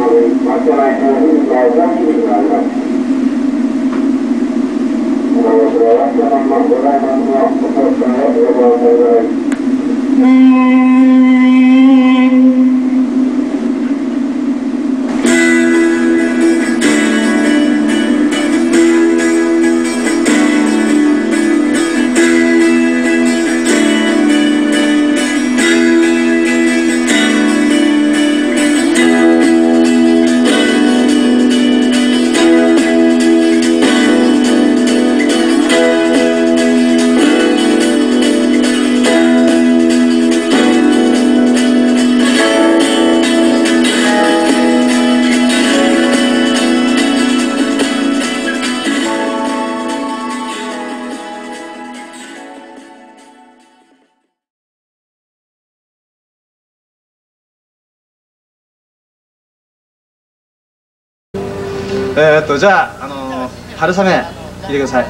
じゃあ、春雨聞いてください。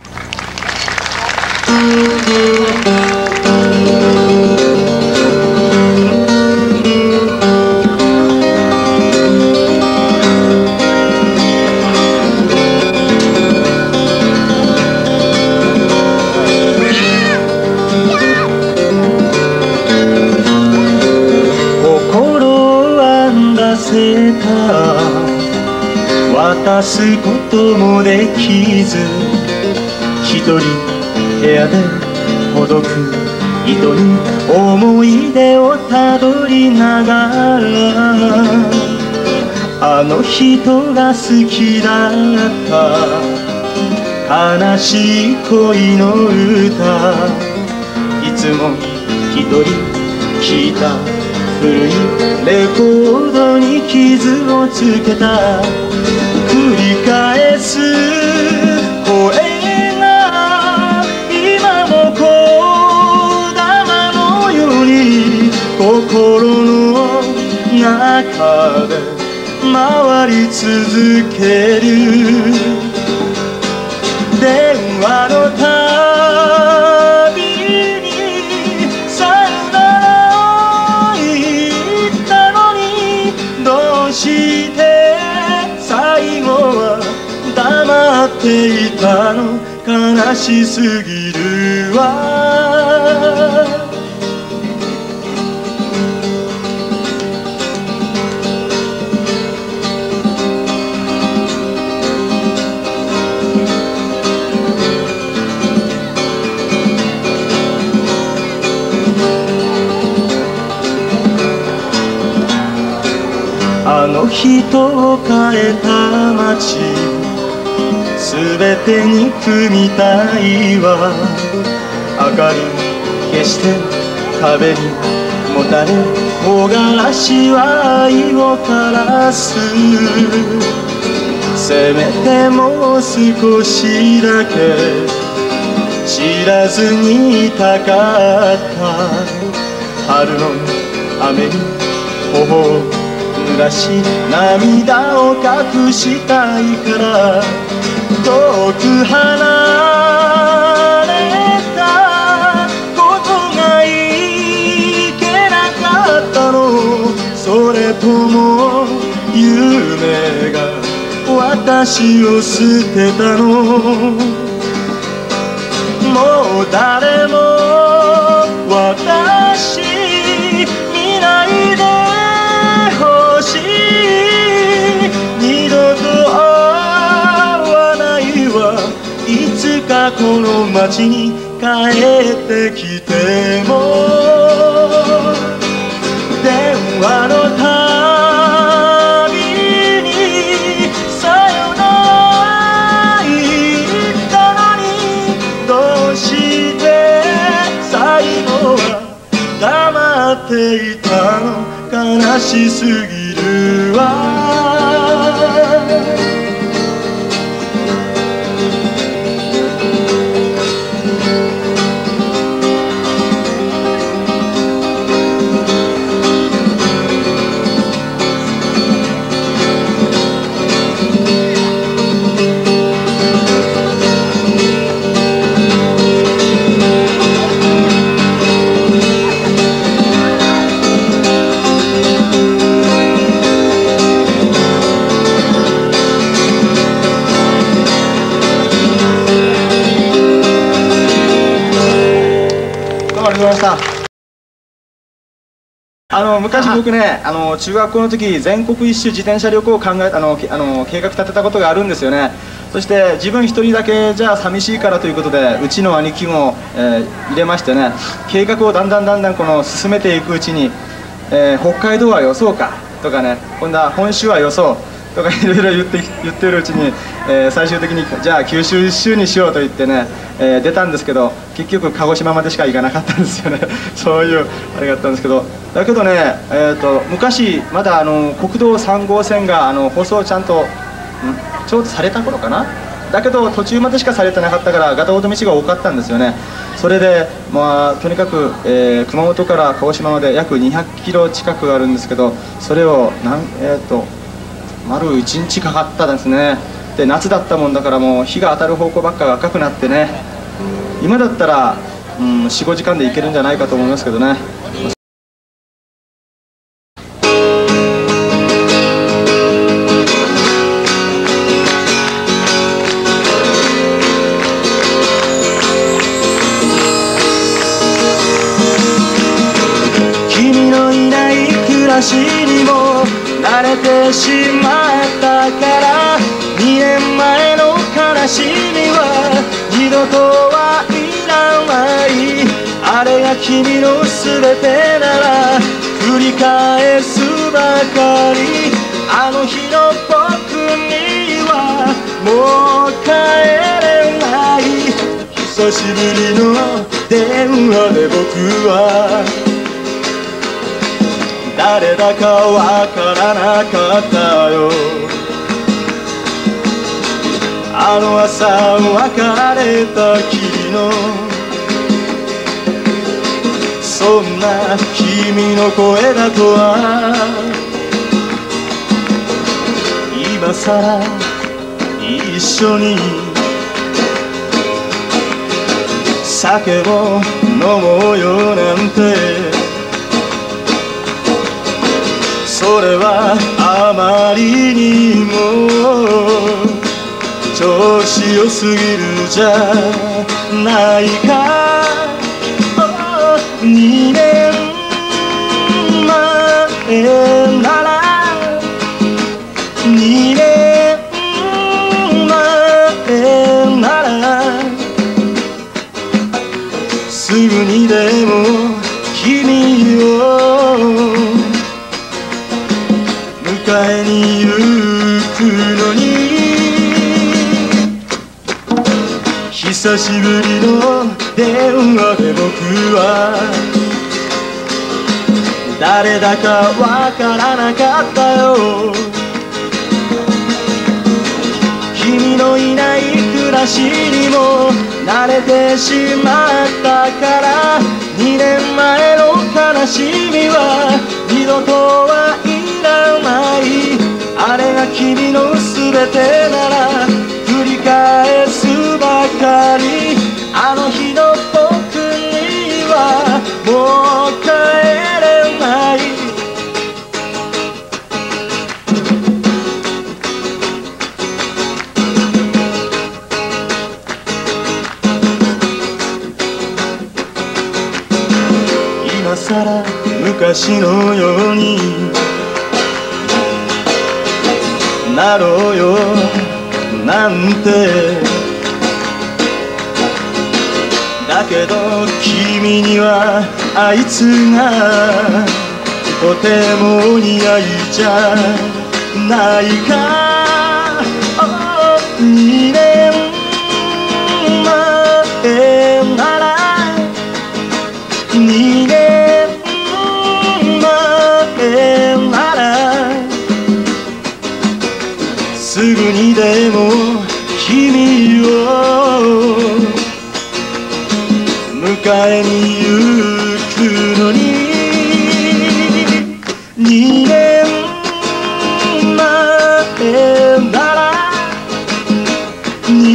心安らせた渡すこともできず一人部屋でほどく糸に思い出をたどりながらあの人が好きだった悲しい恋の歌いつも一人聴いた古いレコードに傷をつけた繰り返す声が今もこだまのように心の中で回り続ける電話のたびにさよならを言ったのにどうして最後は黙っていたの悲しすぎるわあの人を変えた街すべてに憎みたいわ明かり消して壁にもたれ木枯らしは愛を枯らすせめてもう少しだけ知らずにいたかった春の雨に頬を濡らし涙を隠したいから遠く離れたことがいけなかったのそれとも夢が私を捨てたのもう誰も私見ないで二度と会わないわいつかこの街に帰ってきても電話のたびにさよなら言ったのにどうして最後は黙っていたの悲しすぎるわました。昔僕ね、中学校の時全国一周自転車旅行を計画立てたことがあるんですよね。そして自分一人だけじゃ寂しいからということで、うちの兄貴も、入れましてね、計画をだんだん進めていくうちに、北海道はよそうかとかね、今度は本州はよそうとかいろいろ言ってるうちに、最終的にじゃあ九州一周にしようと言ってね、出たんですけど、結局鹿児島までしか行かなかったんですよね。そういうあれがあったんですけど、だけどね、昔まだ国道3号線が舗装ちゃんとちょうどされた頃かな。だけど途中までしかされてなかったからガタゴト道が多かったんですよね。それでまあとにかく、熊本から鹿児島まで約200キロ近くあるんですけど、それを丸1日かかったんですね。で夏だったもんだからもう日が当たる方向ばっかが赤くなってね、今だったら、45時間で行けるんじゃないかと思いますけどね。 君のいない暮らしにも慣れてしまったから、2年前の悲しみは二度とはいらない。あれが君の全てなら繰り返すばかり。あの日の僕にはもう帰れない。久しぶりの電話で僕は誰だかわからなかったよ。あの朝別れた君のそんな君の声だとは今さら一緒に酒を飲もうよなんて、それはあまりにも調子よすぎるじゃないか。2年前なら2年前ならすぐにでも君を迎えに行くのに、久しぶりの電話で僕は誰だかわからなかったよ。君のいない暮らしにも慣れてしまったから、2年前の悲しみは二度とはいらない。あれが君の全てなら繰り返すばかり。あの日の僕にはもう帰れない。今さら昔のようになろうよなんて、だけど君にはあいつがとても似合いじゃないか。2年前なら2年前ならすぐにでも君を迎えに行くのに、2年前なら2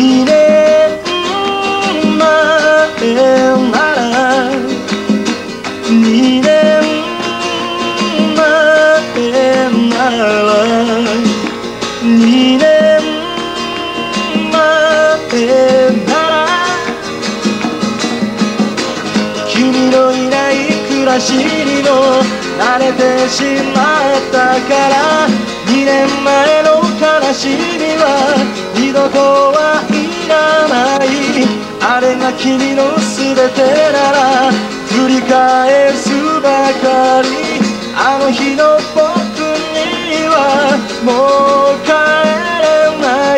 から2年前の悲しみは二度とはいらない。あれが君の全てなら繰り返すばかり。あの日の僕にはもう帰れない。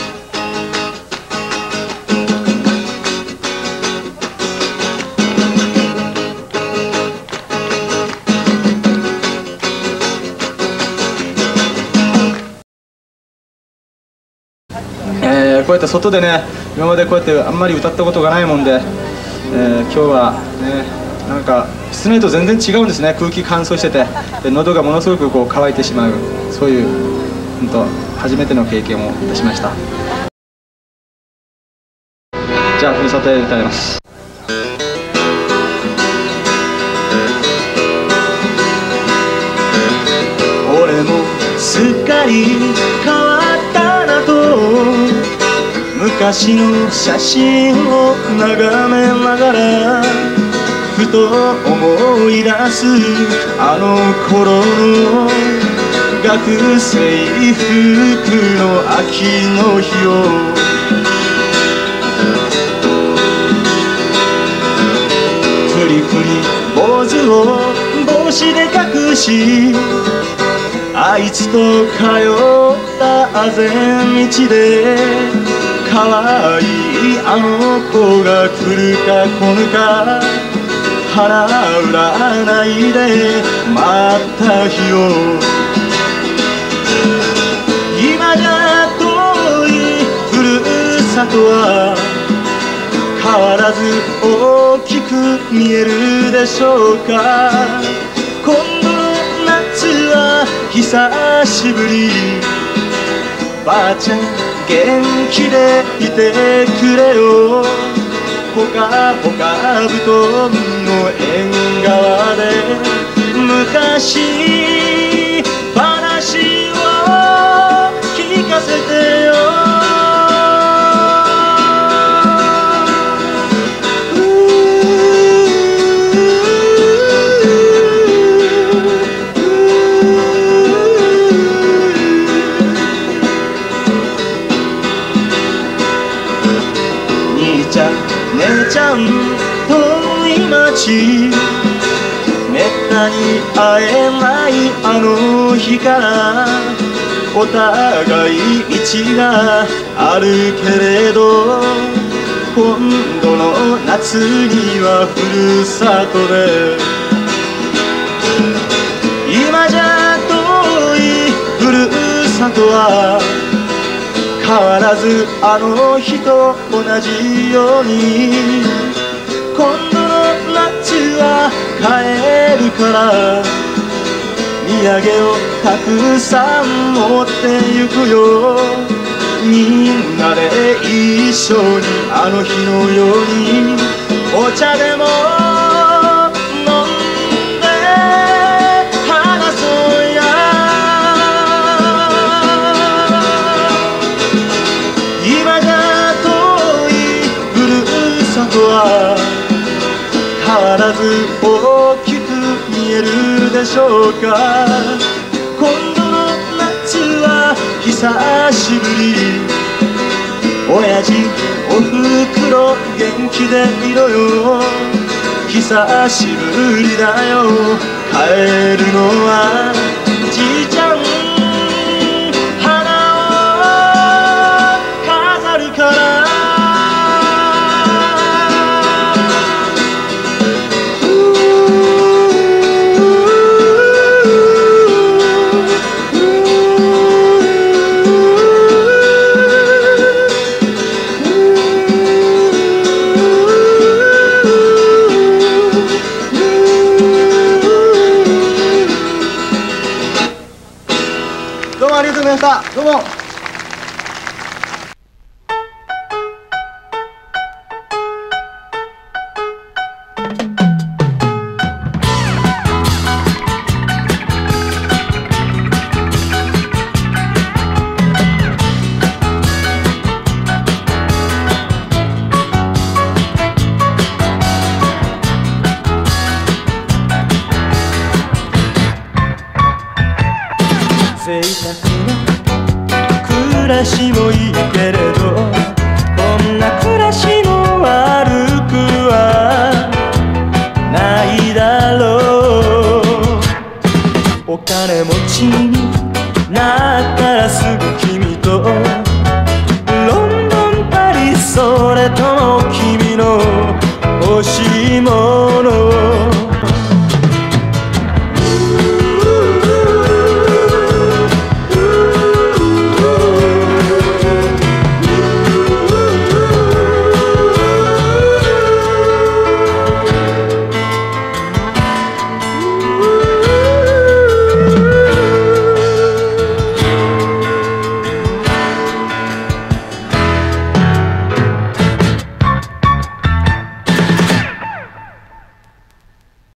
こうやって外でね、今までこうやってあんまり歌ったことがないもんで、今日はね、なんか室内と全然違うんですね。空気乾燥してて、で喉がものすごくこう乾いてしまう、そういう本当初めての経験をいたしました。じゃあふるさとへ歌います。 俺もすっかり変わったなと昔の写真を眺めながらふと思い出すあの頃の学生服の秋の日をくりくり坊主を帽子で隠しあいつと通ったあぜ道で可愛いあの子が来るか来ぬか腹占いで待った日を今じゃ遠いふるさとは変わらず大きく見えるでしょうか。今度の夏は久しぶりばあちゃん元気でいてくれよほかほか布団の縁側で昔話を聞かせてよ姉ちゃん遠い町めったに会えないあの日からお互い道があるけれど今度の夏にはふるさとで今じゃ遠いふるさとは変わらずあの日と同じように今度の夏は帰るから土産をたくさん持ってゆくよみんなで一緒にあの日のようにお茶でも飲んで話そうや今じゃ遠いふるさとは変わらず大きく見えるでしょうか今度の夏は久しぶり親父おふくろ元気でいろよ久しぶりだよ帰るのはじいちゃんどうもありがとうございました。どうも。 贅沢な暮らしもいいけれど、こんな暮らしも悪くはないだろう。お金持ちになったらすぐ君とロンドンパリ、それとも君の欲しいもの